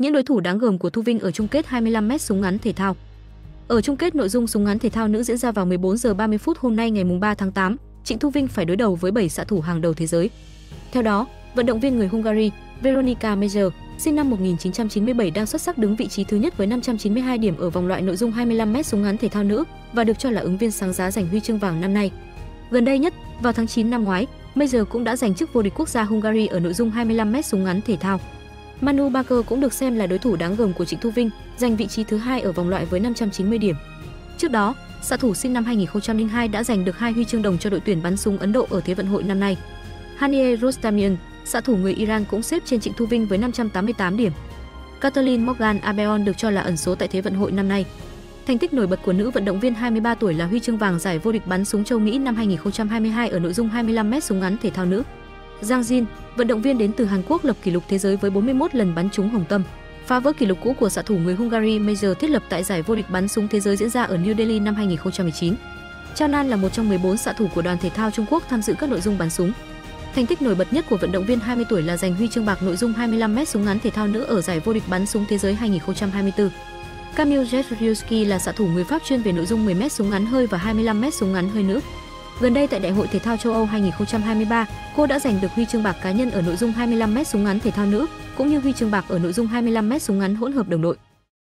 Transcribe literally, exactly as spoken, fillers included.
Những đối thủ đáng gờm của Thu Vinh ở chung kết hai mươi lăm mét súng ngắn thể thao. Ở chung kết nội dung súng ngắn thể thao nữ diễn ra vào mười bốn giờ ba mươi phút hôm nay ngày ba tháng tám, Trịnh Thu Vinh phải đối đầu với bảy xạ thủ hàng đầu thế giới. Theo đó, vận động viên người Hungary Veronika Mayer, sinh năm một nghìn chín trăm chín mươi bảy đang xuất sắc đứng vị trí thứ nhất với năm trăm chín mươi hai điểm ở vòng loại nội dung hai mươi lăm mét súng ngắn thể thao nữ và được cho là ứng viên sáng giá giành huy chương vàng năm nay. Gần đây nhất, vào tháng chín năm ngoái, Mayer cũng đã giành chức vô địch quốc gia Hungary ở nội dung hai mươi lăm mét súng ngắn thể thao. Manu Barker cũng được xem là đối thủ đáng gờm của Trịnh Thu Vinh, giành vị trí thứ hai ở vòng loại với năm trăm chín mươi điểm. Trước đó, xạ thủ sinh năm hai nghìn không trăm lẻ hai đã giành được hai huy chương đồng cho đội tuyển bắn súng Ấn Độ ở Thế vận hội năm nay. Haniye Rostamian, xạ thủ người Iran cũng xếp trên Trịnh Thu Vinh với năm trăm tám mươi tám điểm. Kathleen Morgan Abeon được cho là ẩn số tại Thế vận hội năm nay. Thành tích nổi bật của nữ vận động viên hai mươi ba tuổi là huy chương vàng giải vô địch bắn súng châu Mỹ năm hai nghìn không trăm hai mươi hai ở nội dung hai mươi lăm mét súng ngắn thể thao nữ. Giang Jin, vận động viên đến từ Hàn Quốc lập kỷ lục thế giới với bốn mươi mốt lần bắn trúng hồng tâm, phá vỡ kỷ lục cũ của xạ thủ người Hungary Mayer thiết lập tại giải vô địch bắn súng thế giới diễn ra ở New Delhi năm hai nghìn không trăm mười chín. Chao Nan là một trong mười bốn xạ thủ của đoàn thể thao Trung Quốc tham dự các nội dung bắn súng. Thành tích nổi bật nhất của vận động viên hai mươi tuổi là giành huy chương bạc nội dung hai mươi lăm mét súng ngắn thể thao nữ ở giải vô địch bắn súng thế giới hai nghìn không trăm hai mươi tư. Kamil Jezriewski là xạ thủ người Pháp chuyên về nội dung mười mét súng ngắn hơi và hai mươi lăm mét súng ngắn hơi nữ. Gần đây tại Đại hội thể thao châu Âu hai nghìn không trăm hai mươi ba, cô đã giành được huy chương bạc cá nhân ở nội dung hai mươi lăm mét súng ngắn thể thao nữ, cũng như huy chương bạc ở nội dung hai mươi lăm mét súng ngắn hỗn hợp đồng đội.